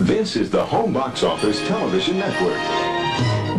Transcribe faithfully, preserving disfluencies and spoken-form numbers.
This is the Home Box Office Television Network.